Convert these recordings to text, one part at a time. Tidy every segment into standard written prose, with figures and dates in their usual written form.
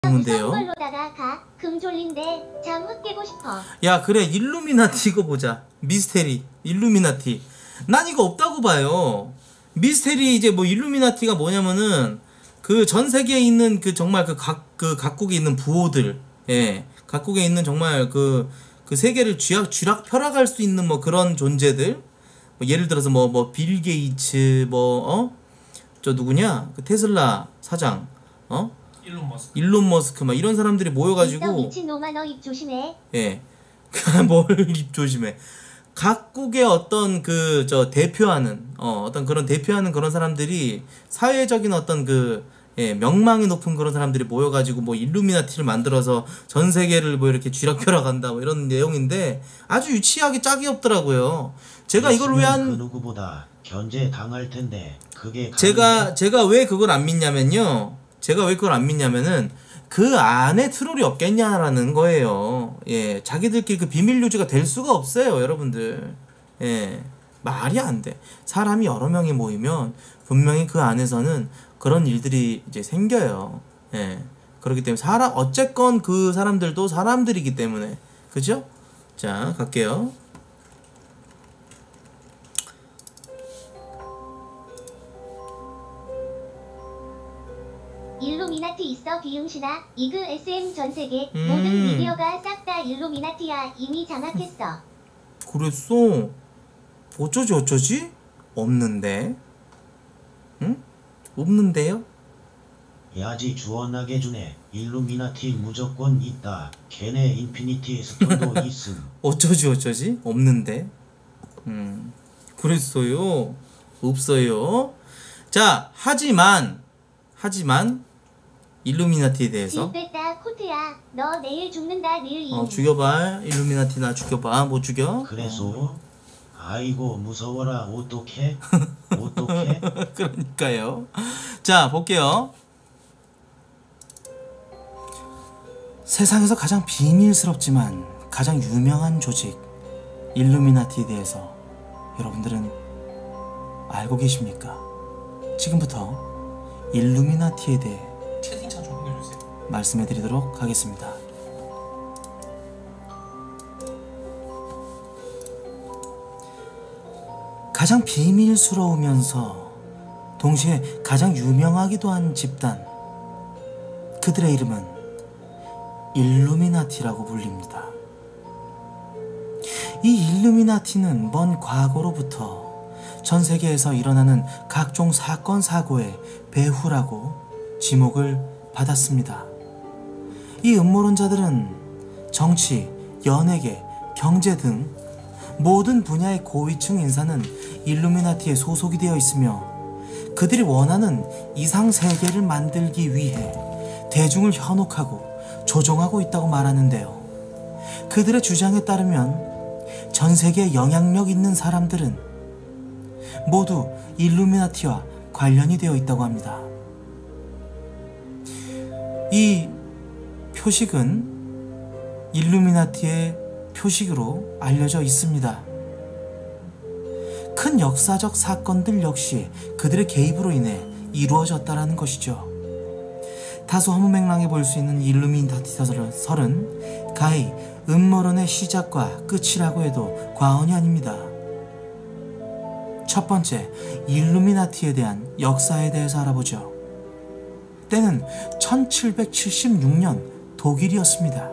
좋은데요. 걸로다가 가. 금 졸린데 잠 흑 깨고 싶어. 야 그래 일루미나티 이거 보자. 미스테리 일루미나티. 난 이거 없다고 봐요. 미스테리 이제 뭐 일루미나티가 뭐냐면은 그 전 세계에 있는 그 정말 그 각국에 있는 부호들, 예, 각국에 있는 정말 그 세계를 쥐락펴락할 수 있는 뭐 그런 존재들. 뭐 예를 들어서 뭐 빌 게이츠 저 누구냐 그 테슬라 사장 일론 머스크 막 이런 사람들이 모여가지고 미친놈아 너 입 조심해. 예. 뭘 입 조심해. 각국의 어떤 그 대표하는 어떤 그런 대표하는 그런 사람들이 사회적인 어떤 예, 명망이 높은 그런 사람들이 모여가지고 뭐 일루미나티를 만들어서 전 세계를 뭐 이렇게 쥐락펴락한다 뭐 이런 내용인데 아주 유치하게 짝이 없더라고요. 제가 이걸 왜 그 누구보다 견제 당할 텐데 그게 제가 왜 그걸 안 믿냐면요. 제가 왜 그걸 안 믿냐면은 그 안에 트롤이 없겠냐라는 거예요. 예, 자기들끼리 그 비밀 유지가 될 수가 없어요, 여러분들. 예, 말이 안 돼. 사람이 여러 명이 모이면 분명히 그 안에서는 그런 일들이 이제 생겨요. 예, 그렇기 때문에 어쨌건 그 사람들도 사람들이기 때문에, 그죠? 자, 갈게요. 일루미나티 있어 비응신아. 이그 SM 전세계 모든 미디어가 싹 다 일루미나티야. 이미 장악했어. 그랬어? 어쩌지? 없는데? 응? 없는데요? 야지 주원하게 주네. 일루미나티 무조건 있다. 걔네 인피니티 스톤도 있음. 어쩌지? 없는데? 그랬어요? 없어요? 자, 하지만 일루미나티에 대해서 뺐다 코트야. 너 내일 죽는다 릴. 죽여봐. 일루미나티 나 죽여봐. 뭐 죽여? 그래서 아이고 무서워라. 어떡해? 그러니까요. 자, 볼게요. 세상에서 가장 비밀스럽지만 가장 유명한 조직 일루미나티에 대해서 여러분들은 알고 계십니까? 지금부터 일루미나티에 대해 채팅창 좀 보내주세요. 말씀해 드리도록 하겠습니다. 가장 비밀스러우면서 동시에 가장 유명하기도 한 집단, 그들의 이름은 일루미나티라고 불립니다. 이 일루미나티는 먼 과거로부터 전 세계에서 일어나는 각종 사건 사고의 배후라고 지목을 받았습니다. 이 음모론자들은 정치, 연예계, 경제 등 모든 분야의 고위층 인사는 일루미나티에 소속이 되어 있으며 그들이 원하는 이상 세계를 만들기 위해 대중을 현혹하고 조종하고 있다고 말하는데요. 그들의 주장에 따르면 전 세계에 영향력 있는 사람들은 모두 일루미나티와 관련이 되어 있다고 합니다. 이 표식은 일루미나티의 표식으로 알려져 있습니다. 큰 역사적 사건들 역시 그들의 개입으로 인해 이루어졌다라는 것이죠. 다소 허무맹랑해 보일 수 있는 일루미나티 설은 가히 음모론의 시작과 끝이라고 해도 과언이 아닙니다. 첫 번째, 일루미나티에 대한 역사에 대해서 알아보죠. 때는 1776년 독일이었습니다.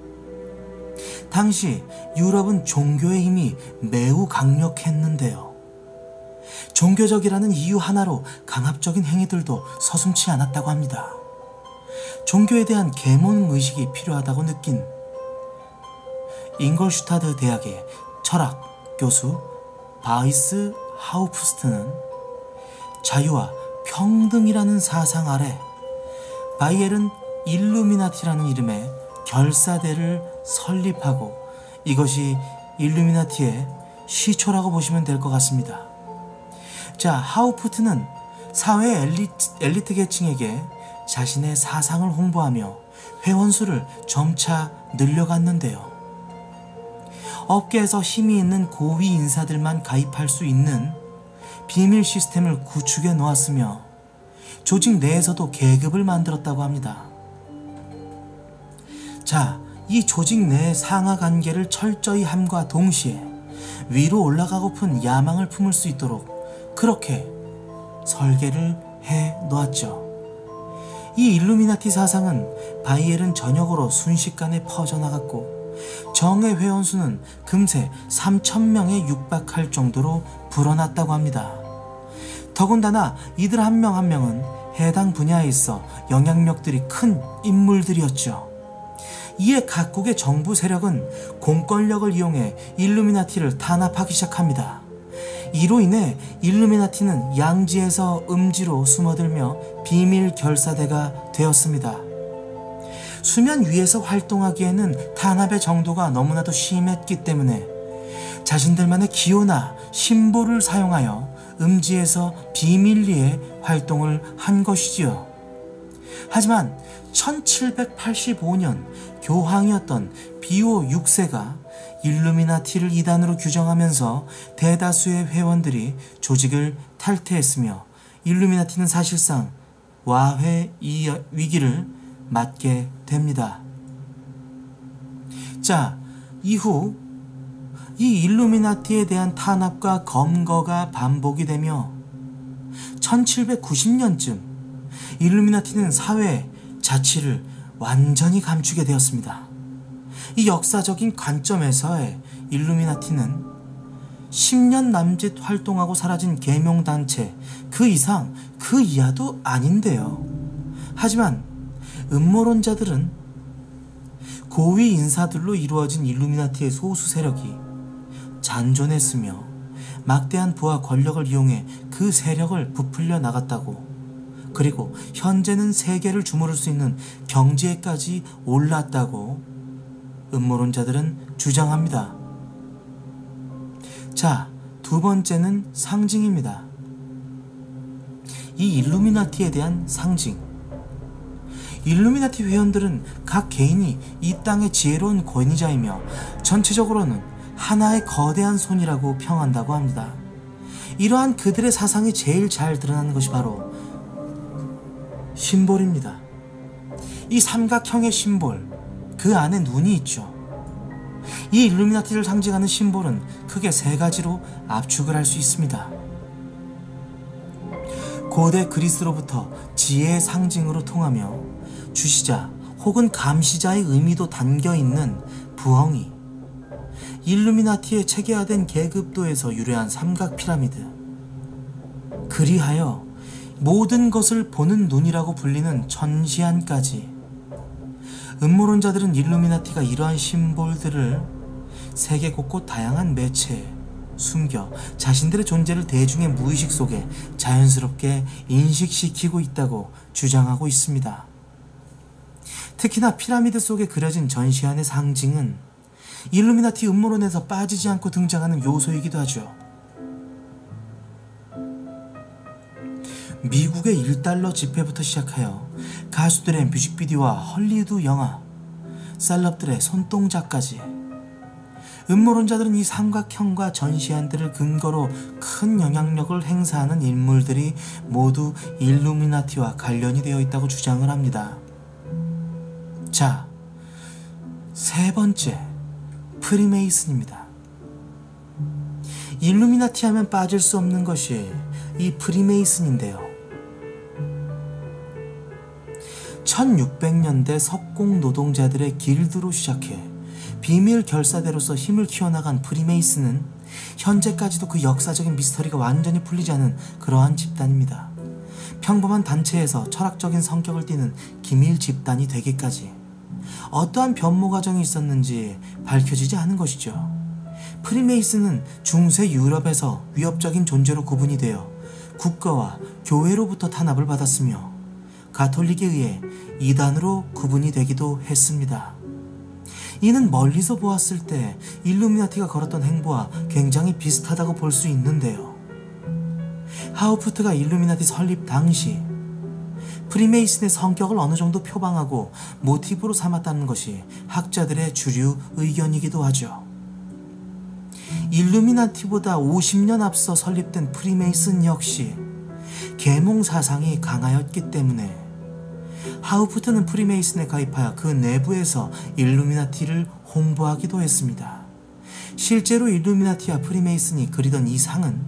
당시 유럽은 종교의 힘이 매우 강력했는데요. 종교적이라는 이유 하나로 강압적인 행위들도 서슴지 않았다고 합니다. 종교에 대한 계몽의식이 필요하다고 느낀 잉걸슈타드 대학의 철학 교수 바이스 하우프스트는 자유와 평등이라는 사상 아래 바이엘은 일루미나티라는 이름의 결사대를 설립하고 이것이 일루미나티의 시초라고 보시면 될 것 같습니다. 자, 하우프트는 사회 엘리트 계층에게 자신의 사상을 홍보하며 회원수를 점차 늘려갔는데요. 업계에서 힘이 있는 고위 인사들만 가입할 수 있는 비밀 시스템을 구축해 놓았으며 조직 내에서도 계급을 만들었다고 합니다. 자, 이 조직 내의 상하 관계를 철저히 함과 동시에 위로 올라가고픈 야망을 품을 수 있도록 그렇게 설계를 해 놓았죠. 이 일루미나티 사상은 바이엘은 전역으로 순식간에 퍼져나갔고 정예 회원수는 금세 3,000명에 육박할 정도로 불어났다고 합니다. 더군다나 이들 한 명 한 명은 해당 분야에 있어 영향력들이 큰 인물들이었죠. 이에 각국의 정부 세력은 공권력을 이용해 일루미나티를 탄압하기 시작합니다. 이로 인해 일루미나티는 양지에서 음지로 숨어들며 비밀 결사대가 되었습니다. 수면 위에서 활동하기에는 탄압의 정도가 너무나도 심했기 때문에 자신들만의 기호나 심볼을 사용하여 음지에서 비밀리에 활동을 한 것이지요. 하지만 1785년 교황이었던 비오 6세가 일루미나티를 이단으로 규정하면서 대다수의 회원들이 조직을 탈퇴했으며 일루미나티는 사실상 와해 위기를 맞게 됩니다. 자, 이후 이 일루미나티에 대한 탄압과 검거가 반복이 되며 1790년쯤 일루미나티는 사회 자치를 완전히 감추게 되었습니다. 이 역사적인 관점에서의 일루미나티는 10년 남짓 활동하고 사라진 계명단체 그 이상 그 이하도 아닌데요. 하지만 음모론자들은 고위 인사들로 이루어진 일루미나티의 소수 세력이 잔존했으며 막대한 부와 권력을 이용해 그 세력을 부풀려 나갔다고, 그리고 현재는 세계를 주무를 수 있는 경지에까지 올랐다고 음모론자들은 주장합니다. 자, 두 번째는 상징입니다. 이 일루미나티에 대한 상징. 일루미나티 회원들은 각 개인이 이 땅의 지혜로운 권위자이며 전체적으로는 하나의 거대한 손이라고 평한다고 합니다. 이러한 그들의 사상이 제일 잘 드러나는 것이 바로 심볼입니다. 이 삼각형의 심볼, 그 안에 눈이 있죠. 이 일루미나티를 상징하는 심볼은 크게 세 가지로 압축을 할 수 있습니다. 고대 그리스로부터 지혜의 상징으로 통하며 주시자 혹은 감시자의 의미도 담겨있는 부엉이, 일루미나티의 체계화된 계급도에서 유래한 삼각 피라미드, 그리하여 모든 것을 보는 눈이라고 불리는 천시안까지. 음모론자들은 일루미나티가 이러한 심볼들을 세계 곳곳 다양한 매체에 숨겨 자신들의 존재를 대중의 무의식 속에 자연스럽게 인식시키고 있다고 주장하고 있습니다. 특히나 피라미드 속에 그려진 전시안의 상징은 일루미나티 음모론에서 빠지지 않고 등장하는 요소이기도 하죠. 미국의 1달러 지폐부터 시작하여 가수들의 뮤직비디오와 헐리우드 영화, 셀럽들의 손동작까지, 음모론자들은 이 삼각형과 전시안들을 근거로 큰 영향력을 행사하는 인물들이 모두 일루미나티와 관련이 되어 있다고 주장을 합니다. 자, 세 번째, 프리메이슨입니다. 일루미나티 하면 빠질 수 없는 것이 이 프리메이슨인데요. 1600년대 석공 노동자들의 길드로 시작해 비밀 결사대로서 힘을 키워나간 프리메이슨은 현재까지도 그 역사적인 미스터리가 완전히 풀리지 않은 그러한 집단입니다. 평범한 단체에서 철학적인 성격을 띠는 기밀 집단이 되기까지 어떠한 변모 과정이 있었는지 밝혀지지 않은 것이죠. 프리메이슨은 중세 유럽에서 위협적인 존재로 구분이 되어 국가와 교회로부터 탄압을 받았으며 가톨릭에 의해 이단으로 구분이 되기도 했습니다. 이는 멀리서 보았을 때 일루미나티가 걸었던 행보와 굉장히 비슷하다고 볼 수 있는데요. 하우프트가 일루미나티 설립 당시 프리메이슨의 성격을 어느 정도 표방하고 모티브로 삼았다는 것이 학자들의 주류 의견이기도 하죠. 일루미나티보다 50년 앞서 설립된 프리메이슨 역시 계몽 사상이 강하였기 때문에 하우프트는 프리메이슨에 가입하여 그 내부에서 일루미나티를 홍보하기도 했습니다. 실제로 일루미나티와 프리메이슨이 그리던 이 상은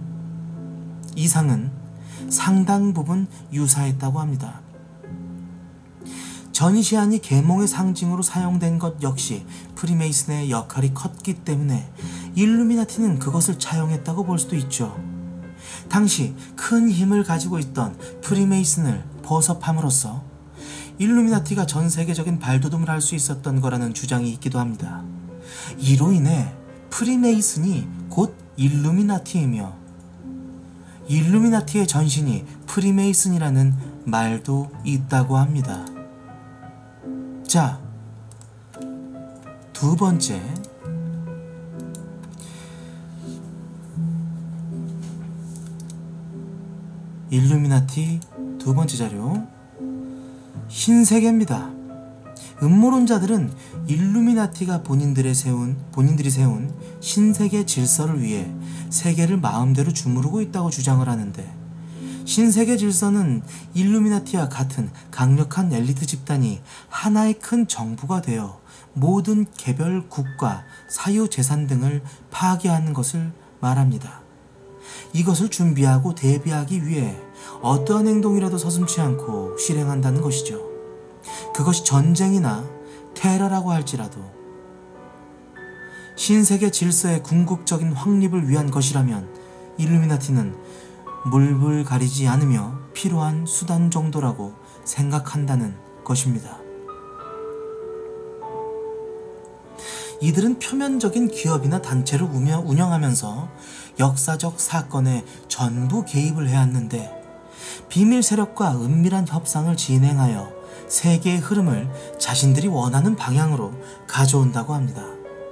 상당 부분 유사했다고 합니다. 전시안이 계몽의 상징으로 사용된 것 역시 프리메이슨의 역할이 컸기 때문에 일루미나티는 그것을 차용했다고 볼 수도 있죠. 당시 큰 힘을 가지고 있던 프리메이슨을 포섭함으로써 일루미나티가 전 세계적인 발돋움을 할 수 있었던 거라는 주장이 있기도 합니다. 이로 인해 프리메이슨이 곧 일루미나티이며 일루미나티의 전신이 프리메이슨이라는 말도 있다고 합니다. 자, 두 번째, 일루미나티 두 번째 자료, 신세계입니다. 음모론자들은 일루미나티가 본인들이 세운 신세계 질서를 위해 세계를 마음대로 주무르고 있다고 주장을 하는데, 신세계 질서는 일루미나티와 같은 강력한 엘리트 집단이 하나의 큰 정부가 되어 모든 개별 국가, 사유재산 등을 파괴하는 것을 말합니다. 이것을 준비하고 대비하기 위해 어떠한 행동이라도 서슴지 않고 실행한다는 것이죠. 그것이 전쟁이나 테러라고 할지라도 신세계 질서의 궁극적인 확립을 위한 것이라면 일루미나티는 물불 가리지 않으며 필요한 수단 정도라고 생각한다는 것입니다. 이들은 표면적인 기업이나 단체를 운영하면서 역사적 사건에 전부 개입을 해왔는데, 비밀 세력과 은밀한 협상을 진행하여 세계의 흐름을 자신들이 원하는 방향으로 가져온다고 합니다.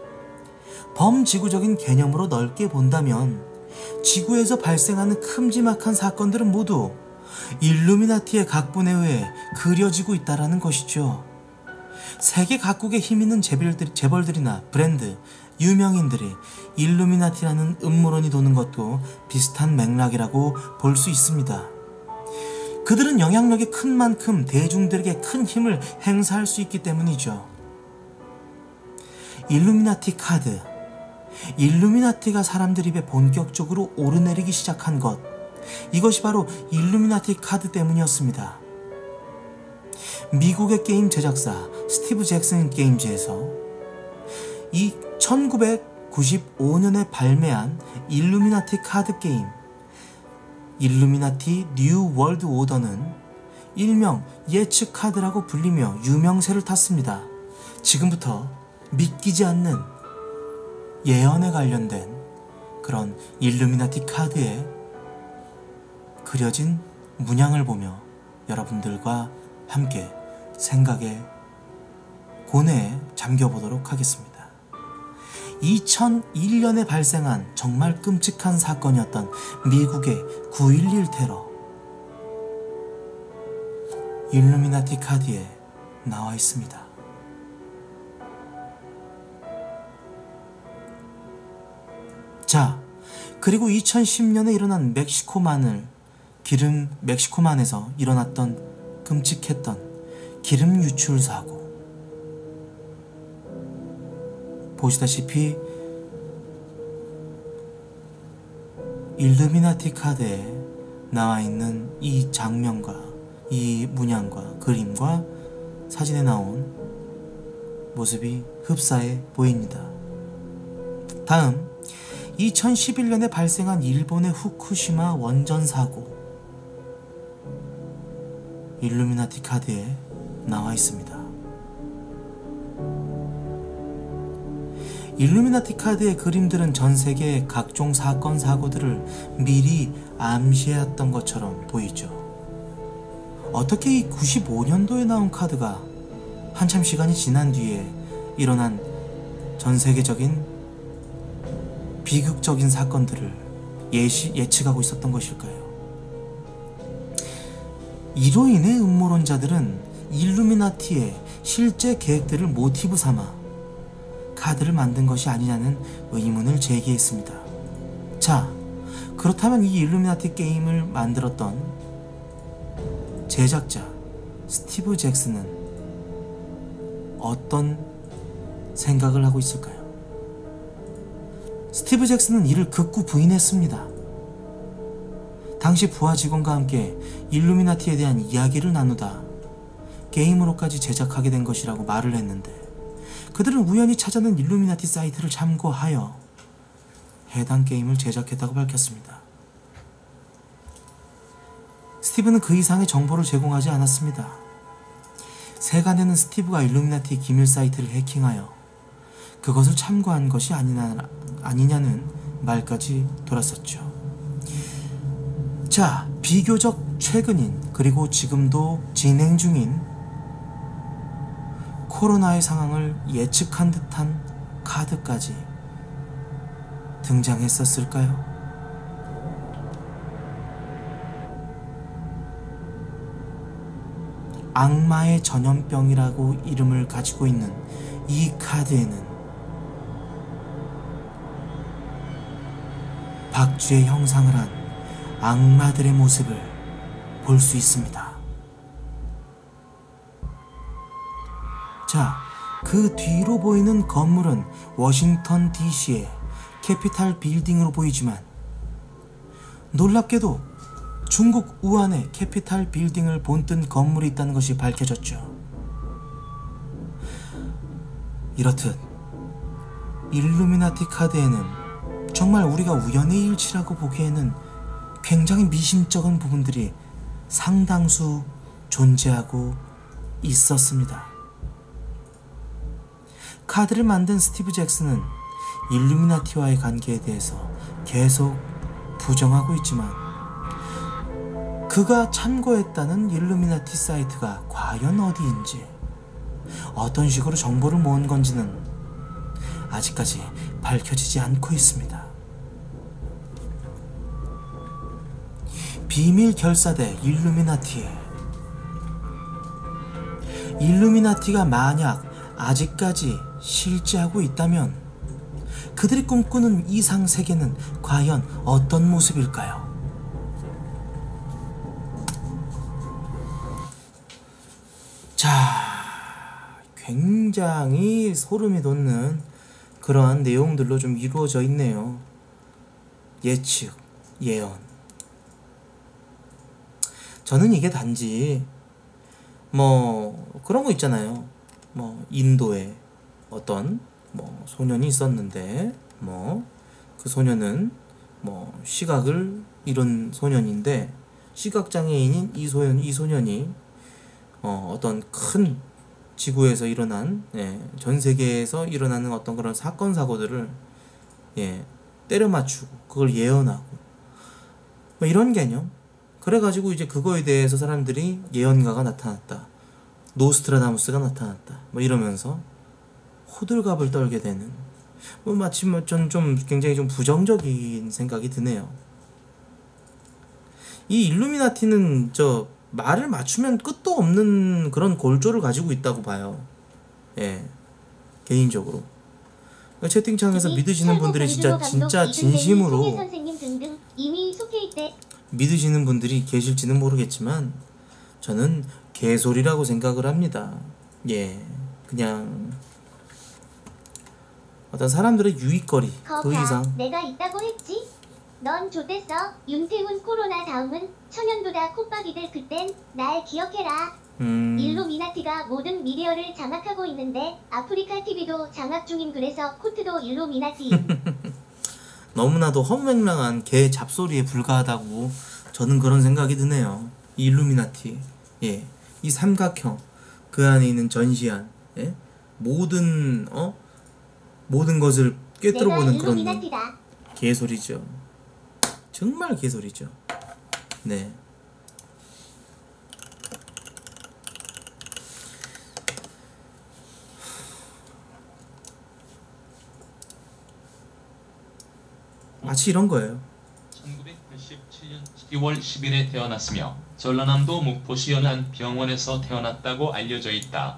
범지구적인 개념으로 넓게 본다면 지구에서 발생하는 큼지막한 사건들은 모두 일루미나티의 각본에 의해 그려지고 있다는 것이죠. 세계 각국에 힘있는 재벌들이나 브랜드, 유명인들이 일루미나티라는 음모론이 도는 것도 비슷한 맥락이라고 볼 수 있습니다. 그들은 영향력이 큰 만큼 대중들에게 큰 힘을 행사할 수 있기 때문이죠. 일루미나티 카드, 일루미나티가 사람들 입에 본격적으로 오르내리기 시작한 것, 이것이 바로 일루미나티 카드 때문이었습니다. 미국의 게임 제작사 스티브 잭슨 게임즈에서 이 1995년에 발매한 일루미나티 카드 게임 일루미나티 뉴 월드 오더는 일명 예측 카드라고 불리며 유명세를 탔습니다. 지금부터 믿기지 않는 예언에 관련된 그런 일루미나티 카드에 그려진 문양을 보며 여러분들과 함께 생각의 고뇌에 잠겨보도록 하겠습니다. 2001년에 발생한 정말 끔찍한 사건이었던 미국의 9.11 테러, 일루미나티 카드에 나와 있습니다. 자, 그리고 2010년에 일어난 멕시코만에서 일어났던 끔찍했던 기름 유출 사고, 보시다시피 일루미나티 카드에 나와 있는 이 장면과 이 문양과 그림과 사진에 나온 모습이 흡사해 보입니다. 다음, 2011년에 발생한 일본의 후쿠시마 원전 사고, 일루미나티 카드에 나와 있습니다. 일루미나티 카드의 그림들은 전 세계의 각종 사건 사고들을 미리 암시해왔던 것처럼 보이죠. 어떻게 이 95년도에 나온 카드가 한참 시간이 지난 뒤에 일어난 전 세계적인 비극적인 사건들을 예측하고 있었던 것일까요? 이로 인해 음모론자들은 일루미나티의 실제 계획들을 모티브 삼아 카드를 만든 것이 아니냐는 의문을 제기했습니다. 자, 그렇다면 이 일루미나티 게임을 만들었던 제작자 스티브 잭슨은 어떤 생각을 하고 있을까요? 스티브 잭슨은 이를 극구 부인했습니다. 당시 부하 직원과 함께 일루미나티에 대한 이야기를 나누다 게임으로까지 제작하게 된 것이라고 말을 했는데, 그들은 우연히 찾아낸 일루미나티 사이트를 참고하여 해당 게임을 제작했다고 밝혔습니다. 스티브는 그 이상의 정보를 제공하지 않았습니다. 세간에는 스티브가 일루미나티 기밀 사이트를 해킹하여 그것을 참고한 것이 아니냐는 말까지 돌았었죠. 자, 비교적 최근인, 그리고 지금도 진행 중인 코로나의 상황을 예측한 듯한 카드까지 등장했었을까요? 악마의 전염병이라고 이름을 가지고 있는 이 카드에는 박쥐의 형상을 한 악마들의 모습을 볼 수 있습니다. 자, 그 뒤로 보이는 건물은 워싱턴 DC의 캐피탈 빌딩으로 보이지만, 놀랍게도 중국 우한에 캐피탈 빌딩을 본뜬 건물이 있다는 것이 밝혀졌죠. 이렇듯 일루미나티 카드에는 정말 우리가 우연의 일치라고 보기에는 굉장히 미심쩍은 부분들이 상당수 존재하고 있었습니다. 카드를 만든 스티브 잭슨은 일루미나티와의 관계에 대해서 계속 부정하고 있지만, 그가 참고했다는 일루미나티 사이트가 과연 어디인지, 어떤 식으로 정보를 모은 건지는 아직까지 밝혀지지 않고 있습니다. 비밀 결사대 일루미나티가 만약 아직까지 실제하고 있다면 그들이 꿈꾸는 이상 세계는 과연 어떤 모습일까요? 자, 굉장히 소름이 돋는 그러한 내용들로 좀 이루어져 있네요. 예측, 예언. 저는 이게 단지 그런 거 있잖아요. 인도에 어떤 소년이 있었는데 그 소년은 시각을 잃은 소년인데, 시각장애인인 이 소년이 어떤 큰 지구에서 일어난, 전 세계에서 일어나는 어떤 그런 사건 사고들을 때려 맞추고 그걸 예언하고 이런 개념. 그래가지고 이제 그거에 대해서 사람들이 예언가가 나타났다, 노스트라다무스가 나타났다 이러면서 호들갑을 떨게 되는, 마치 좀 굉장히 좀 부정적인 생각이 드네요. 이 일루미나티는 말을 맞추면 끝도 없는 그런 골조를 가지고 있다고 봐요. 개인적으로. 채팅창에서 믿으시는 분들이 진짜 진심으로 선생님 등등 이미 속해 있대. 믿으시는 분들이 계실지는 모르겠지만 저는 개소리라고 생각을 합니다. 그냥 어떤 사람들의 유익거리, 그 이상. 내가 있다고 했지? 넌 좋댔어. 윤태훈 코로나 다음은 천연두다 콧박이들. 그땐 날 기억해라. 일루미나티가 모든 미디어를 장악하고 있는데 아프리카 TV도 장악 중임. 그래서 코트도 일루미나티. 너무나도 헛맹랑한 개 잡소리에 불과하다고 저는 그런 생각이 드네요. 일루미나티, 이 삼각형, 그 안에 있는 전시안, 모든 것을 꿰뚫어보는 그런 일루미나티다. 개소리죠. 정말 개소리죠. 네. 마치 이런 거예요. 1987년 12월 10일에 태어났으며 전라남도 목포시 연안 병원에서 태어났다고 알려져 있다.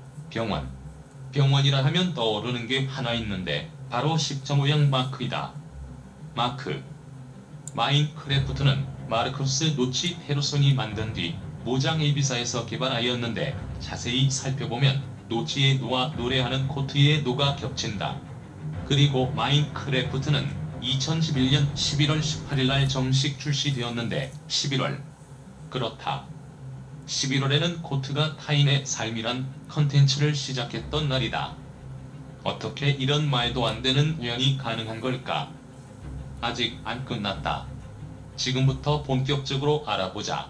병원이라 하면 떠오르는 게 하나 있는데 바로 십자 모양 마크이다. 마크. 마인크래프트는 마르쿠스 노치 페르손이 만든 뒤 모장 A비사에서 개발하였는데 자세히 살펴보면 노치의 노와 노래하는 코트의 노가 겹친다. 그리고 마인크래프트는 2011년 11월 18일 날 정식 출시되었는데 11월. 그렇다. 11월에는 코트가 타인의 삶이란 컨텐츠를 시작했던 날이다. 어떻게 이런 말도 안 되는 우연이 가능한 걸까? 아직 안 끝났다. 지금부터 본격적으로 알아보자.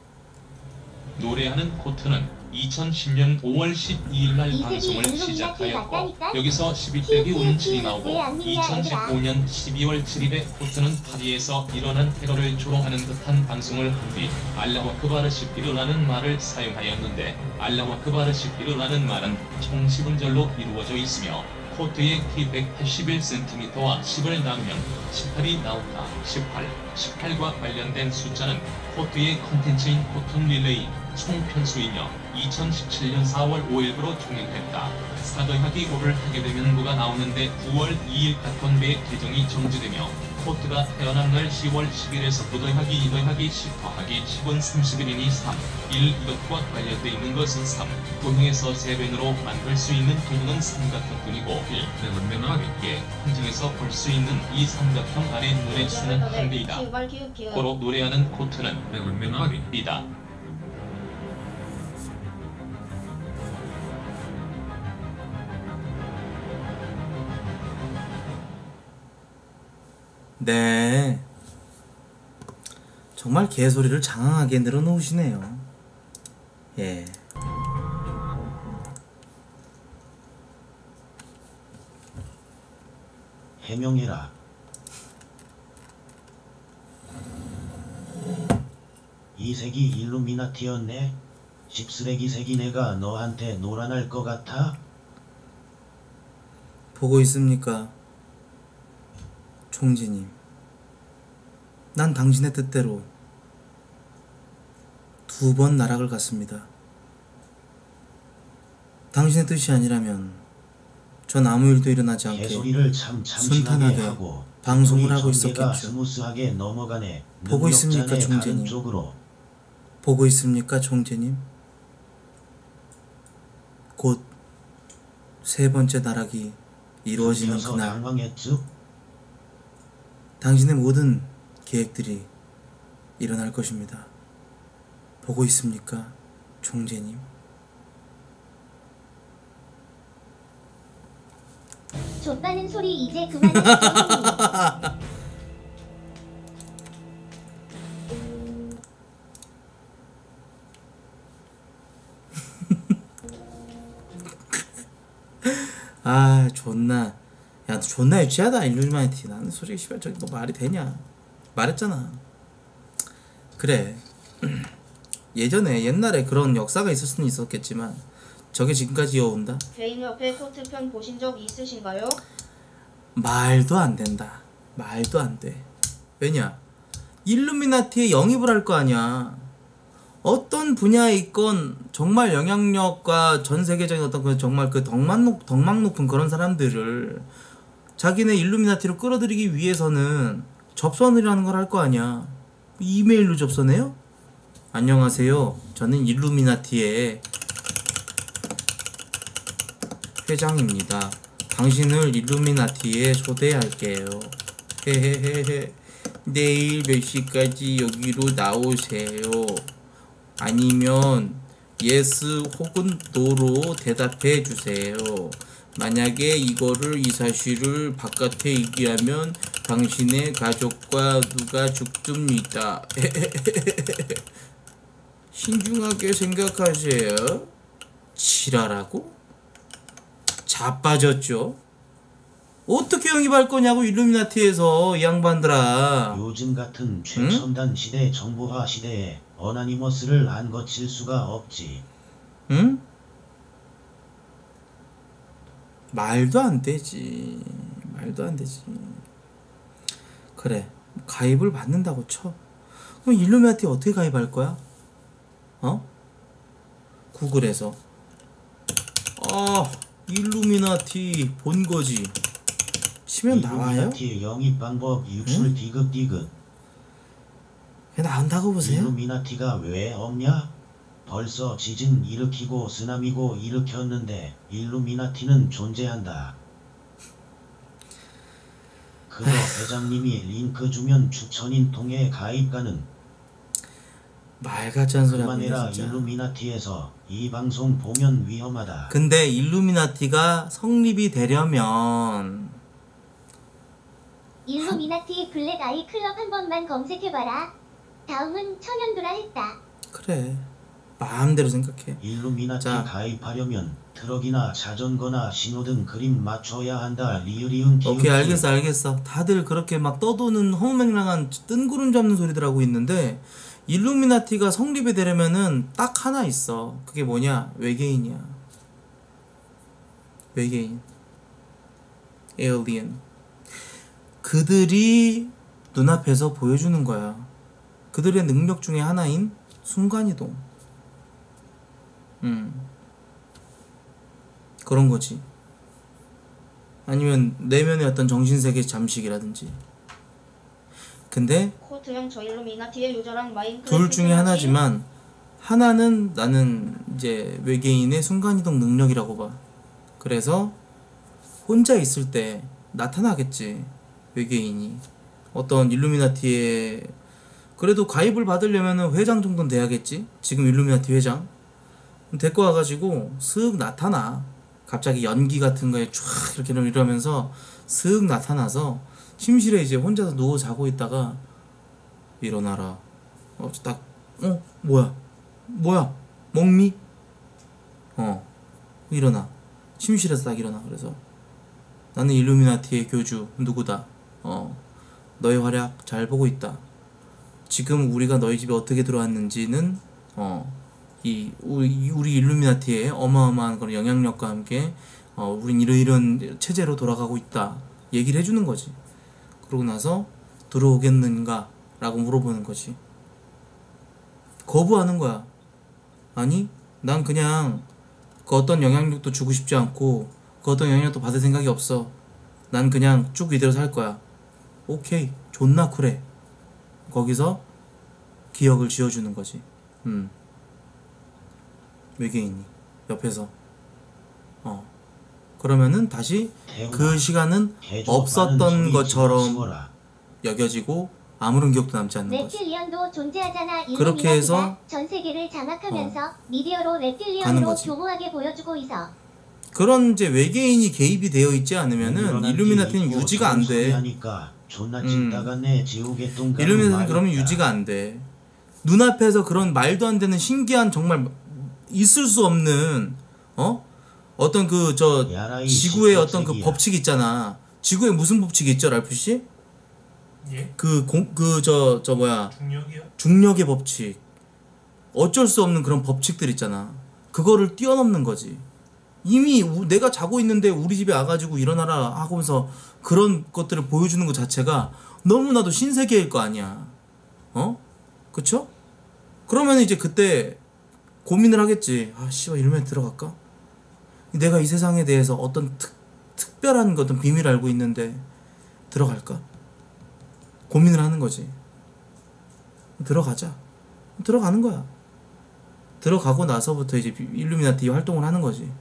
노래하는 코트는 2010년 5월 12일 날 방송을 시작하였고 여기서 11대기 운칠이 나오고 2015년 12월 7일에 코트는 파리에서 일어난 테러를 조롱하는 듯한 방송을 한 뒤 알라후 아크바르 시피르라는 말을 사용하였는데 알라후 아크바르 시피르라는 말은 총 10음절로 이루어져 있으며 코트의 키 181cm와 10을 나누면 18이 나온다. 18과 관련된 숫자는 코트의 컨텐츠인 코튼 릴레이 총 편수이며 2017년 4월 5일부로 종행했다. 4더하기 5를 하게 되면 뭐가 나오는데 9월 2일 카톤배의 계정이 정지되며 코트가 태어난 날 10월 10일에서 9더하기 2더하기 10 더하기 10은 31이니 3, 1 이것과 관련돼 있는 것은 3, 도형에서 세변으로 만들 수 있는 도형은 삼각형뿐이고 1, 예, 항증에서 볼 수 있는 이 삼각형 안에 눈의 수는 한 개이다. 고로 노래하는 코트는 이다. 네. 정말 개소리를 장황하게 늘어놓으시네요. 예. 해명해라. 이 색이 일루미나티였네? 씹쓰레기 색이 내가 너한테 노란할 것 같아? 보고 있습니까? 총지님. 난 당신의 뜻대로 2번 나락을 갔습니다. 당신의 뜻이 아니라면 전 아무 일도 일어나지 않게 개소리를 참 순탄하게 하고 방송을 하고 전개가 있었겠죠. 스무스하게 넘어가네. 보고 있습니까, 능력자네, 다른 총재님? 쪽으로. 보고 있습니까, 총재님? 곧 3번째 나락이 이루어지는 숨겨서 그날 당황했죠? 당신의 모든 계획들이 일어날 것입니다. 보고 있습니까, 총재님? 좆바는 소리 이제 그만하세요. 아 존나 야 너 존나 유치하다 일루미나티. 나는 솔직히 씨발 저기 너 말이 되냐. 말했잖아. 그래 예전에 옛날에 그런 역사가 있을 수는 있었겠지만 저게 지금까지 이어온다? 개인 옆에 코트 편 보신 적 있으신가요? 말도 안 된다. 말도 안 돼. 왜냐? 일루미나티에 영입을 할 거 아니야. 어떤 분야에 있건 정말 영향력과 전 세계적인 어떤 그 정말 그 덕망 높은 그런 사람들을 자기네 일루미나티로 끌어들이기 위해서는 접선이라는 걸 할 거 아니야. 이메일로 접선해요? 안녕하세요. 저는 일루미나티의 회장입니다. 당신을 일루미나티에 초대할게요. 헤헤헤헤. 내일 몇 시까지 여기로 나오세요. 아니면 yes 혹은 no로 대답해 주세요. 만약에 이 사실을 바깥에 얘기하면 당신의 가족과 누가 죽습니다. 신중하게 생각하세요. 지랄하고? 자빠졌죠? 어떻게 영입할 거냐고 일루미나티에서 이 양반들아. 요즘 같은 최첨단 시대 정보화 시대에 어나니머스를 안 거칠 수가 없지. 응? 말도 안 되지. 말도 안 되지. 그래 가입을 받는다고 쳐. 그럼 일루미나티 어떻게 가입할 거야? 어? 구글에서 일루미나티 본거지 치면 나와요? 일루미나티 영입 방법 유출 응? 디귿. 왜 나온다고 보세요? 일루미나티가 왜 없냐? 벌써 지진 일으키고 쓰나미고 일으켰는데 일루미나티는 존재한다. 그거 회장님이 링크 주면 추천인 통해 가입 가능. 말 같지 않은 소리 하고 있네 그만해라. 진짜. 일루미나티에서 이 방송 보면 위험하다. 근데 일루미나티가 성립이 되려면 일루미나티 블랙 아이 클럽 한 번만 검색해봐라. 다음은 천연두라 했다. 그래 마음대로 생각해. 일루미나티 자. 가입하려면 트럭이나 자전거나 신호등 그림 맞춰야 한다. 리으리응 기응. 오케이 알겠어. 다들 그렇게 막 떠도는 허무맹랑한 뜬구름 잡는 소리들 하고 있는데 일루미나티가 성립이 되려면은 딱 하나 있어. 그게 뭐냐? 외계인이야. 외계인. 에일리언. 그들이 눈앞에서 보여주는 거야. 그들의 능력 중에 하나인 순간이동. 그런 거지. 아니면 내면의 어떤 정신세계 잠식이라든지. 근데 코트형 저 일루미나티의 유저랑 마인크래프트 둘 중에 하기? 하나지만 하나는 나는 이제 외계인의 순간이동 능력이라고 봐. 그래서 혼자 있을 때 나타나겠지. 외계인이 어떤 일루미나티에 그래도 가입을 받으려면은 회장 정도는 돼야겠지. 지금 일루미나티 회장 데리고 와가지고 슥 나타나. 갑자기 연기 같은 거에 쫙 이렇게 이러면서 슥 나타나서 침실에 이제 혼자서 누워 자고 있다가 일어나라. 딱 뭐야 먹미? 일어나. 침실에서 딱 일어나. 그래서 나는 일루미나티의 교주 누구다. 너의 활약 잘 보고 있다. 지금 우리가 너희 집에 어떻게 들어왔는지는 우리 일루미나티의 어마어마한 그런 영향력과 함께 우린 이런 체제로 돌아가고 있다. 얘기를 해주는 거지. 그러고 나서 들어오겠는가? 라고 물어보는 거지. 거부하는 거야. 아니 난 그냥 그 어떤 영향력도 주고 싶지 않고 그 어떤 영향력도 받을 생각이 없어. 난 그냥 쭉 이대로 살 거야. 오케이 존나 쿨해. 거기서 기억을 지어주는 거지. 외계인이 옆에서 그러면은 다시 그 시간은 없었던 것처럼 여겨지고 아무런 기억도 남지 않는 거지. reptilian도 존재하잖아. 그렇게 해서 일루미나티가 전 세계를 장악하면서 미디어로 가는 reptilian으로 거지. 교모하게 보여주고 있어. 그런 이제 외계인이 개입이 되어 있지 않으면은 일루미나티는 유지가 안 돼. 존나 찐따같네. 지옥의 일루미나티는 그러면 유지가 안 돼. 눈앞에서 그런 말도 안 되는 신기한 정말 있을 수 없는 어떤 그 지구의 어떤 그 법칙 있잖아. 지구에 무슨 법칙이 있죠, 랄프 씨? 예? 중력이요? 중력의 법칙. 어쩔 수 없는 그런 법칙들 있잖아. 그거를 뛰어넘는 거지. 이미 내가 자고 있는데 우리 집에 와가지고 일어나라 하고서 그런 것들을 보여주는 것 자체가 너무나도 신세계일 거 아니야. 그쵸? 그러면 이제 그때 고민을 하겠지. 씨발 이러면 들어갈까? 내가 이 세상에 대해서 어떤 특별한 어떤 비밀을 알고 있는데 들어갈까? 고민을 하는 거지. 들어가자. 들어가는 거야. 들어가고 나서부터 이제 일루미나티 활동을 하는 거지.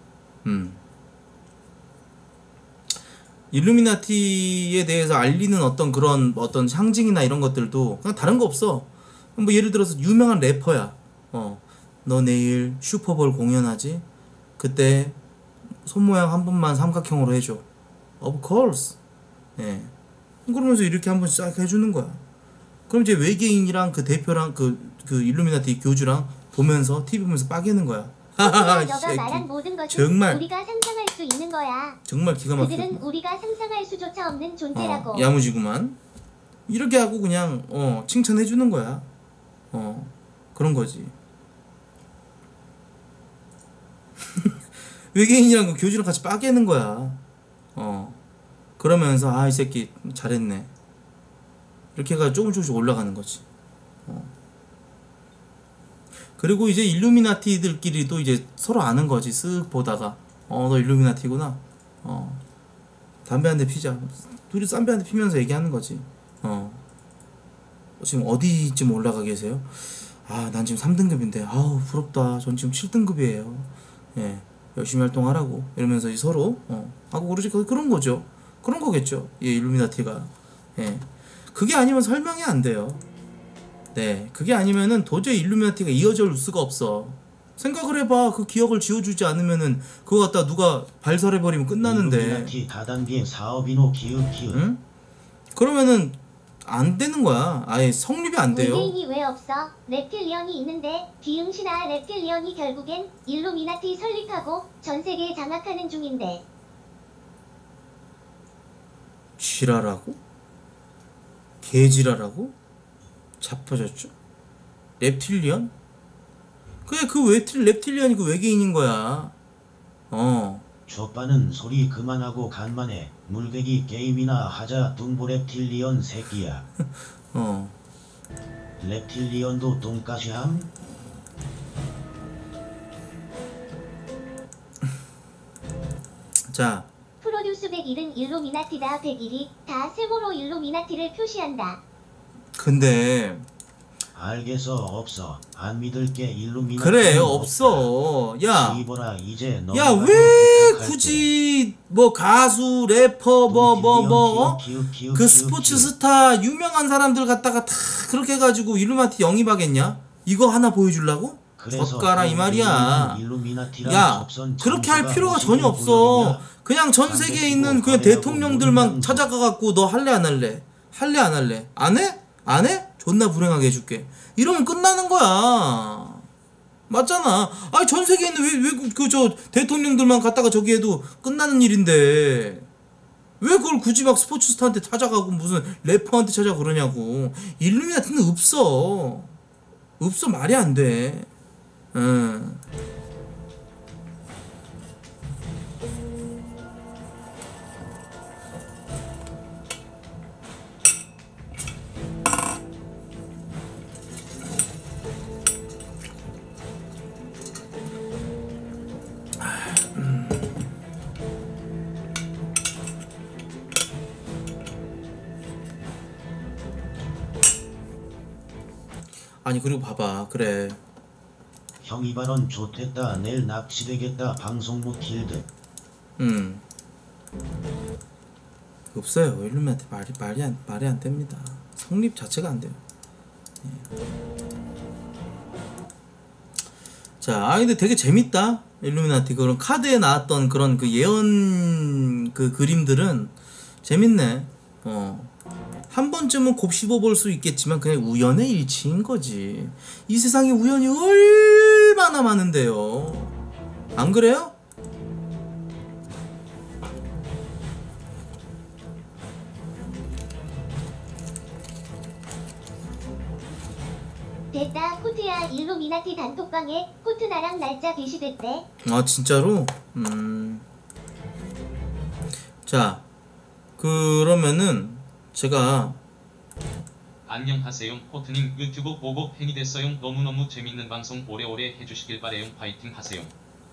일루미나티에 대해서 알리는 어떤 그런 어떤 상징이나 이런 것들도 그냥 다른 거 없어. 뭐 예를 들어서 유명한 래퍼야. 너 내일 슈퍼볼 공연하지? 그때 손 모양 한 번만 삼각형으로 해줘. Of course. 예. 그러면서 이렇게 한 번 싹 해주는 거야. 그럼 이제 외계인이랑 그 대표랑 그 일루미나티 교주랑 보면서 TV 보면서 빠개는 거야. 너가 말한 모든 것은 정말 우리가 상상할 수 있는 거야. 정말 기가 막혀. 그들은 우리가 상상할 수조차 없는 존재라고. 야무지구만. 이렇게 하고 그냥 칭찬해 주는 거야. 그런 거지. 외계인이랑 그 교주랑 같이 빠개는 거야. 그러면서 이 새끼 잘했네. 이렇게 해가 조금씩 올라가는 거지. 그리고 이제 일루미나티들끼리도 이제 서로 아는 거지. 쓱 보다가 너 일루미나티구나. 담배 한 대 피자. 둘이 담배 한 대 피면서 얘기하는 거지. 지금 어디쯤 올라가 계세요? 아, 난 지금 3등급인데 아우 부럽다. 전 지금 7등급이에요. 예, 열심히 활동하라고 이러면서 이제 서로 하고 그러지. 그런 거죠. 그런 거겠죠. 예, 일루미나티가. 예, 그게 아니면 설명이 안 돼요. 네, 그게 아니면은 도저히 일루미나티가 이어질 수가 없어. 생각을 해봐. 그 기억을 지워주지 않으면은 그거 갖다 누가 발설해버리면 끝나는데. 일루미나티 다단계 사업인호 기읍. 응? 그러면은 안 되는 거야. 아예 성립이 안 돼요. 외계인이 왜 없어? reptilian이 있는데 비응신아. reptilian이 결국엔 일루미나티 설립하고 전 세계 장악하는 중인데. 지랄하고? 개지랄하고? 잡혀졌죠? reptilian? 그래, 그 reptilian이 그 외계인인 거야. 좆바는 소리 그만하고 간만에 물개기 게임이나 하자. 둥보 랩틸리언 새끼야. 랩틸리언도 똥까시함? 자, 프로듀스 101은 일루미나티다. 101이 다 세모로 일루미나티를 표시한다. 근데 알겠어. 없어. 안 믿을게. 일루미나티 그래, 없어. 야, 이보라 이제 너 야, 왜 굳이 뭐 가수, 래퍼, 그 스포츠 스타 유명한 사람들 갖다가 다 그렇게 해가지고 일루미나티 영입하겠냐? 이거 하나 보여주려고? 젓가라 이 말이야. 야, 그렇게 할 필요가 전혀 없어. 그냥 전 세계에 있는 그 대통령들만 찾아가갖고 너 할래 안 할래? 할래 안 할래? 안 해? 안 해? 존나 불행하게 해줄게. 이러면 끝나는 거야. 맞잖아. 아니 전 세계에 있는 왜 그 저 대통령들만 갔다가 저기 해도 끝나는 일인데 왜 그걸 굳이 막 스포츠 스타한테 찾아가고 무슨 래퍼한테 찾아가 그러냐고. 일루미나티는 없어. 없어. 말이 안 돼. 응. 아니 그리고 봐봐. 그래, 형이 발언 좋댔다. 내일 납치되겠다. 방송국 길드. 없어요. 일루미나티 말이 안 됩니다. 성립 자체가 안 돼요. 예. 자, 근데 되게 재밌다. 일루미나티 그런 카드에 나왔던 그런 그 예언 그 그림들은 재밌네. 한 번쯤은 곱씹어 볼 수 있겠지만 그냥 우연의 일치인 거지. 이 세상에 우연이 얼마나 많은데요. 안 그래요? 됐다. 코트야. 일루미나티 단톡방에 코트 나랑 날짜 게시됐대. 아 진짜로? 자, 그러면은 제가 안녕하세요. 코트님 유튜브 보고 팬이 됐어요. 너무너무 재밌는 방송 오래오래 해주시길 바래요. 파이팅 하세요.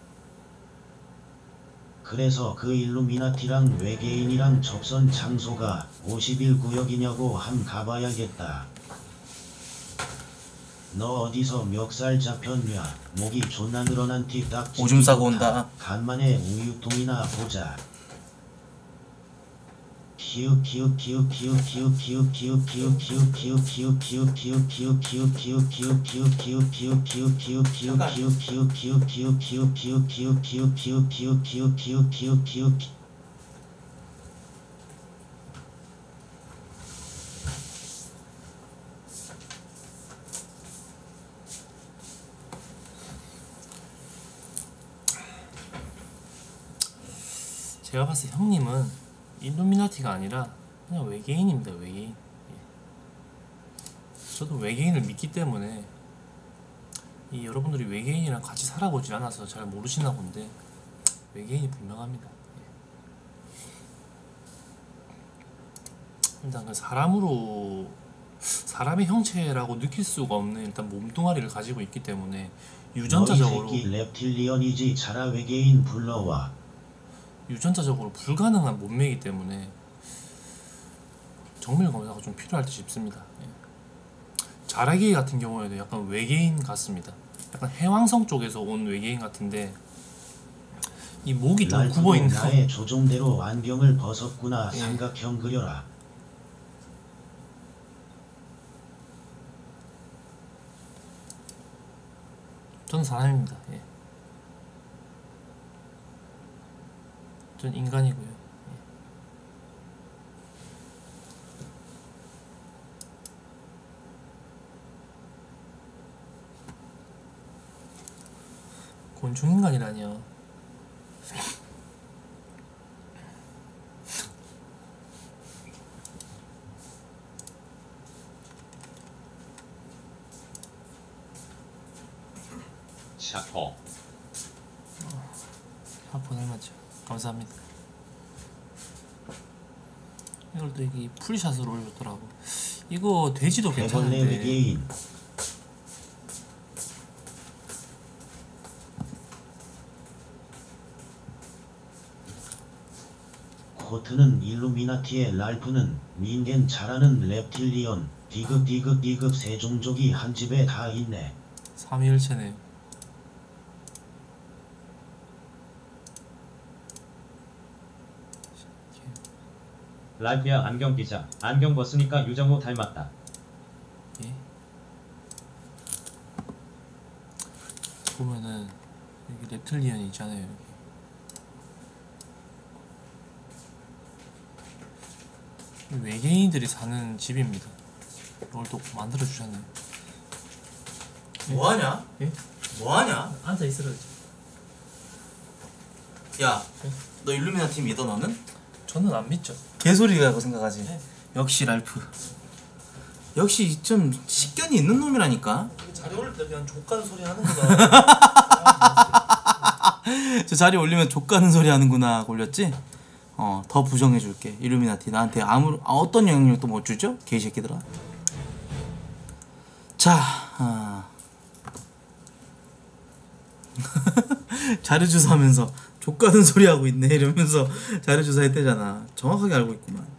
그래서 그 일루미나티랑 외계인이랑 접선 장소가 51구역이냐고 함 가봐야겠다. 너 어디서 멱살 잡혔냐? 목이 존나 늘어난 티 딱 오줌 싸고 온다. 간만에 우유통이나 보자. 제가 봤을 때 형님은 일루미나티가 아니라 그냥 외계인입니다. 외계인. 저도 외계인을 믿기 때문에 이 여러분들이 외계인이랑 같이 살아보질 않아서 잘 모르시나 본데 외계인이 분명합니다. 일단 그 사람의 형체라고 느낄 수가 없는 일단 몸뚱아리를 가지고 있기 때문에 유전자적으로 너 이 새끼 랩틸리언이지. 자라 외계인 불러와. 유전자적으로 불가능한 몸매이기 때문에 정밀 검사가 좀 필요할 듯 싶습니다. 자라기 같은 경우에도 약간 외계인 같습니다. 약간 해왕성 쪽에서 온 외계인 같은데 이 목이 좀 굽어 있는 거. 나의 조종대로 안경을 벗었구나. 예. 삼각형 그려라. 전 사람입니다. 예. 전 인간이고요. 예. 곤충 인간이라니요. 샤퍼 한번 해맞죠. 감사합니다. 이걸 또 이게 풀샷으로 올렸더라고. 이거 돼지도 해벌레 괜찮은데 외계인. 코트는 일루미나티의 랄프는 닌겐 잘하는 reptilion. 디귿 세 종족이 한 집에 다 있네. 삼위일체네요. 랄프야 안경 끼자. 안경 벗으니까 유정호 닮았다. 예. 보면은 여기 reptilian이 있잖아요. 여기. 외계인들이 사는 집입니다. 이걸 또 만들어 주셨네요. 뭐하냐? 예? 뭐하냐? 앉아 있으라. 야, 너 일루미나티 믿어 너는? 저는 안 믿죠. 개소리라고 생각하지. 네. 역시 랄프. 역시 좀 식견이 있는 놈이라니까. 자리 올릴 때 그냥 족가는 소리 하는 거다. 저 자리 올리면 족가는 소리 하는구나 올렸지? 더 부정해줄게. 일루미나티 나한테 어떤 영향력도 못 주죠? 개새끼들아. 자, 자료주사 하면서 족가는 소리 하고 있네 이러면서 자료주사 했대잖아. 정확하게 알고 있구만.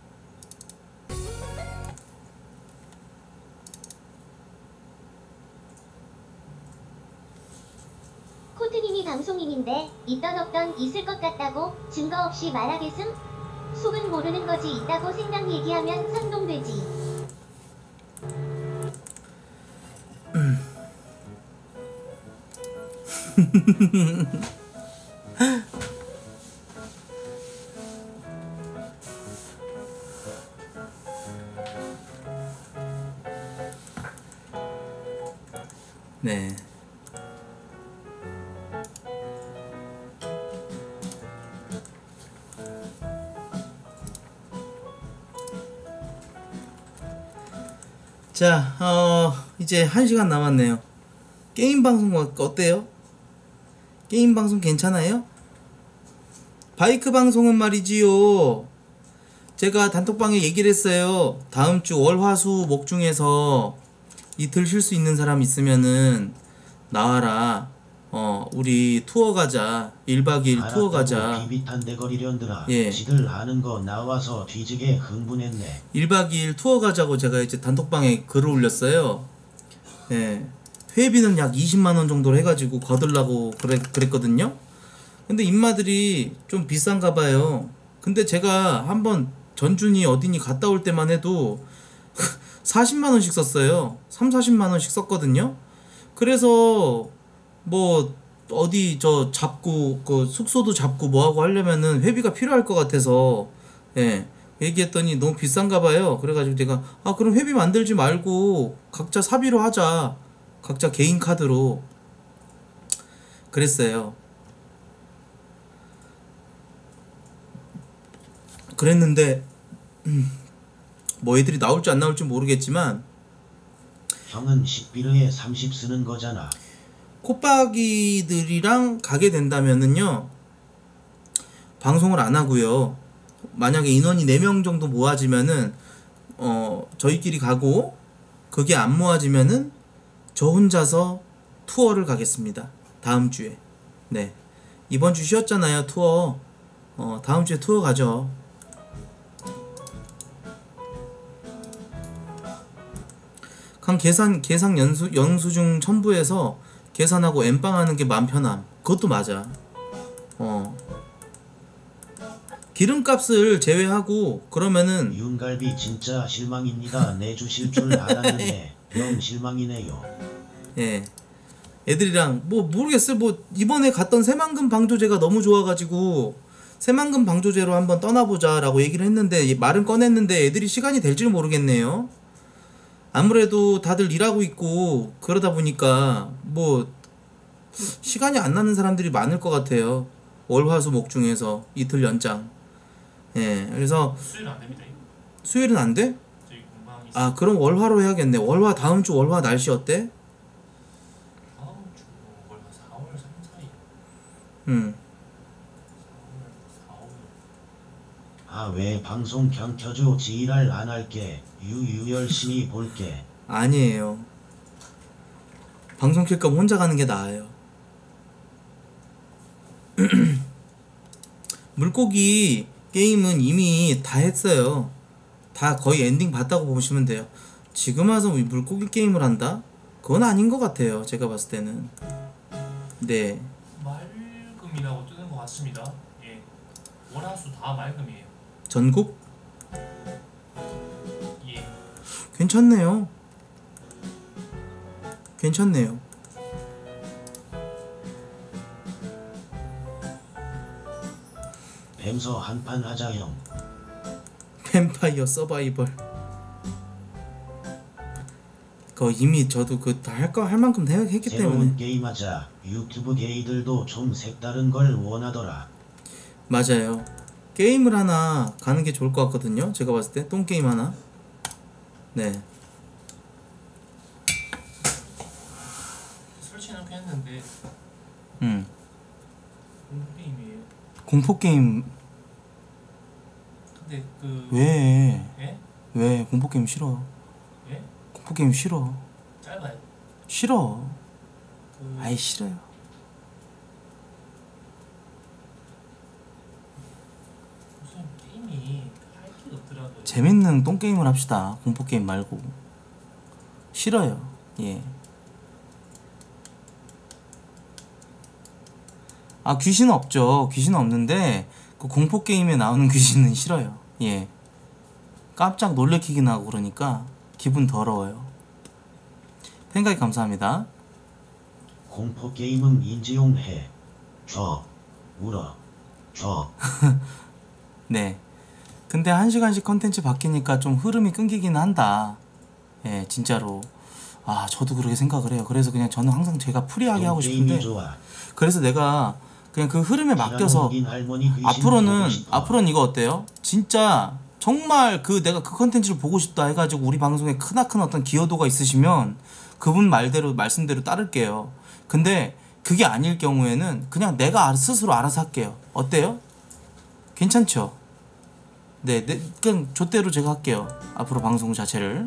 코트님이 방송인인데 있던 없던 있을 것 같다고 증거 없이 말하겠음? 속은 모르는 거지 있다고 생각 얘기하면 선동되지. 네. 자, 이제 1시간 남았네요. 게임 방송 어때요? 게임 방송 괜찮아요? 바이크 방송은 말이지요. 제가 단톡방에 얘기를 했어요. 다음 주 월, 화, 수, 목 중에서 이틀 쉴 수 있는 사람 있으면은 나와라. 우리 투어 가자. 1박 2일 투어 가자. 비비탄 대거리련들아. 예. 지들 아는 거 나와서 뒤지게 흥분했네. 1박 2일 투어 가자고 제가 이제 단톡방에 글을 올렸어요. 예. 회비는 약 20만원 정도로 해가지고 거들라고 그랬거든요. 근데 인마들이 좀 비싼가 봐요. 근데 제가 한번 전준이 어디니 갔다 올 때만 해도 40만원씩 썼어요. 30-40만원씩 썼거든요. 그래서 뭐 어디 저 잡고 그 숙소도 잡고 뭐하고 하려면은 회비가 필요할 것 같아서 예 얘기했더니 너무 비싼가 봐요. 그래가지고 제가 그럼 회비 만들지 말고 각자 사비로 하자. 각자 개인 카드로 그랬어요. 그랬는데 뭐 애들이 나올지 안 나올지 모르겠지만 형은 식비르에 30 쓰는 거잖아. 콧박이들이랑 가게 된다면은요 방송을 안 하고요. 만약에 인원이 4명 정도 모아지면은 저희끼리 가고 그게 안 모아지면은 저 혼자서 투어를 가겠습니다. 다음 주에. 네. 이번 주 쉬었잖아요. 투어. 다음 주에 투어 가죠. 계산 영수증 첨부해서 계산하고 엠빵하는 게 마음 편함. 그것도 맞아. 기름값을 제외하고 그러면은 윤갈비 진짜 실망입니다. 내주실 줄 알았는데 영 실망이네요. 예. 애들이랑 뭐 모르겠어요. 뭐 이번에 갔던 새만금 방조제가 너무 좋아가지고 새만금 방조제로 한번 떠나보자라고 얘기를 했는데 말은 꺼냈는데 애들이 시간이 될지는 모르겠네요. 아무래도 다들 일하고 있고 그러다 보니까 뭐 시간이 안 나는 사람들이 많을 것 같아요. 월화수목 중에서 이틀 연장. 예. 그래서 수요일 안 됩니다. 수요일은 안 돼? 저희 공방이 아 그럼 월화로 해야겠네. 월화 다음 주 월화 날씨 어때? 다음 주 월화 4월 3, 4일. 4월. 아 왜 방송 경 켜줘. 지랄 안 할게. 유유 열심히 볼게. 아니에요. 방송 킬 거면 혼자 가는 게 나아요. 물고기 게임은 이미 다 했어요. 다 거의 엔딩 봤다고 보시면 돼요. 지금 와서 물고기 게임을 한다? 그건 아닌 것 같아요. 제가 봤을 때는. 네. 맑음이라고 뜨는 것 같습니다. 예. 월화수 다 맑음이에요. 전국? 예. 괜찮네요. 괜찮네요. 뱀서 한판 하자 형. 뱀파이어 서바이벌. 그거 이미 저도 그 다 할 만큼 했기 때문에. 새로운 게임하자. 유튜브 게이들도 좀 색다른 걸 원하더라. 맞아요. 게임을 하나 가는 게 좋을 것 같거든요. 제가 봤을 때 똥게임 하나. 네. 설치해놓긴 했는데 게임이에요. 공포게임. 근데 그 왜? 예? 왜 공포게임 싫어? 예? 공포게임 싫어. 짧아요. 싫어. 그 아이 싫어요. 무슨 게임이 할 게 없더라고요. 재밌는 똥게임을 합시다. 공포게임 말고. 싫어요. 예. 아 귀신은 없죠. 귀신은 없는데 그 공포게임에 나오는 귀신은 싫어요. 예. 깜짝 놀래키긴 하고 그러니까 기분 더러워요. 팬가입 감사합니다. 공포 게임은 인지용 해. 줘. 울어. 줘. 네. 근데 1시간씩 컨텐츠 바뀌니까 좀 흐름이 끊기긴 한다. 예, 진짜로. 아, 저도 그렇게 생각을 해요. 그래서 그냥 저는 항상 제가 프리하게 하고 싶은데. 게임이 좋아. 그래서 내가 그냥 그 흐름에 맡겨서 앞으로는 이거 어때요? 진짜 정말 그 내가 그 컨텐츠를 보고 싶다 해가지고 우리 방송에 크나큰 어떤 기여도가 있으시면 그분 말씀대로 따를게요. 근데 그게 아닐 경우에는 그냥 내가 스스로 알아서 할게요. 어때요? 괜찮죠? 네, 그냥 좆대로 제가 할게요. 앞으로 방송 자체를.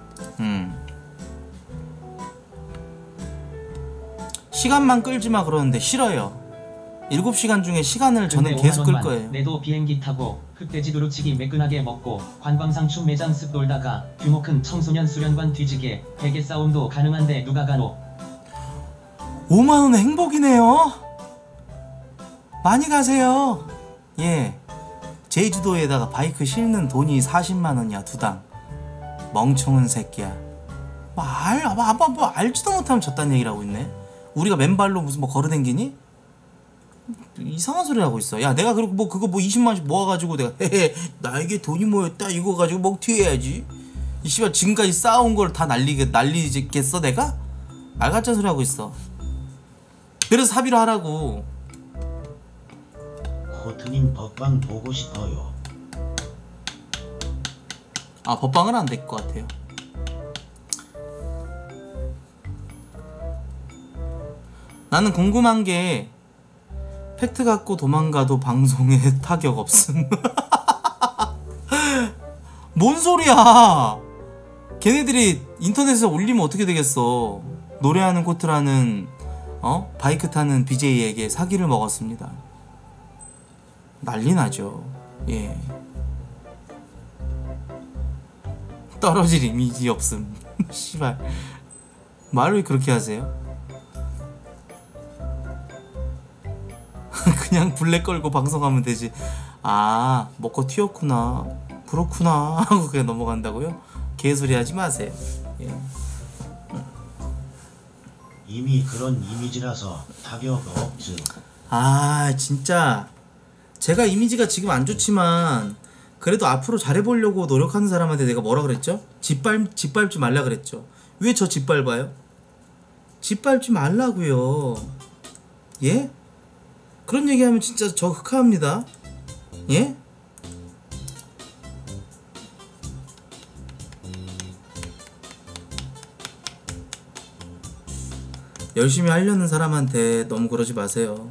시간만 끌지마 그러는데 싫어요. 7시간 중에 시간을 저는 계속 끌 거예요. 내도 비행기 타고 흑돼지 두루치기 매끈하게 먹고 관광상추 매장 쓱 돌다가 규모 큰 청소년 수련관 뒤지게 베개 싸움도 가능한데 누가 가노? 5만원은 행복이네요. 많이 가세요. 예. 제주도에다가 바이크 싣는 돈이 40만원이야 두당. 멍청한 새끼야. 뭐 알지도 못하면 졌다는 얘기를 하고 있네. 우리가 맨발로 무슨 뭐 걸어댕기니? 이상한 소리 하고 있어. 야 내가 그리고 뭐 그거 뭐 20만원씩 모아가지고 내가 헤헤 나에게 돈이 모였다 이거 가지고 먹튀해야지. 이 씨발 지금까지 쌓아온 걸 다 날리겠어 내가? 말 같은 소리 하고 있어. 그래서 사비로 하라고. 코트님 법방 보고 싶어요. 아 법방은 안 될 것 같아요. 나는 궁금한 게 팩트 갖고 도망가도 방송에 타격 없음. 뭔 소리야? 걔네들이 인터넷에 올리면 어떻게 되겠어? 노래하는 코트라는 바이크 타는 BJ에게 사기를 먹었습니다. 난리 나죠. 예. 떨어질 이미지 없음. 씨발 말을 왜 그렇게 하세요? 그냥 블랙 걸고 방송하면 되지. 아 먹고 튀었구나 그렇구나 하고 그냥 넘어간다고요? 개소리 하지 마세요. 예. 이미 그런 이미지라서 타격 없즈. 아 진짜 제가 이미지가 지금 안 좋지만 그래도 앞으로 잘해보려고 노력하는 사람한테 내가 뭐라 그랬죠? 짓밟지 말라 그랬죠. 왜 저 짓밟아요? 짓밟지 말라고요. 예? 그런 얘기하면 진짜 저 흑화합니다. 예? 열심히 하려는 사람한테 너무 그러지 마세요.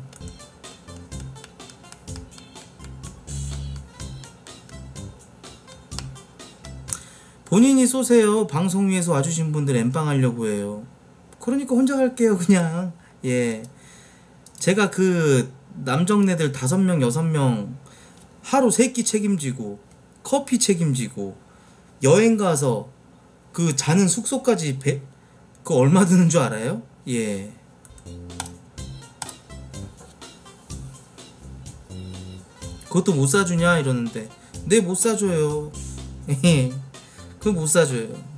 본인이 쏘세요. 방송 위에서 와주신 분들 엠빵 하려고 해요. 그러니까 혼자 갈게요 그냥. 예, 제가 그 남정네들 5명 6명 하루 3끼 책임지고 커피 책임지고 여행 가서 그 자는 숙소까지 그거 얼마 드는 줄 알아요? 예. 그것도 못 사주냐 이러는데 네 못 사줘요. 그거 못 사줘요.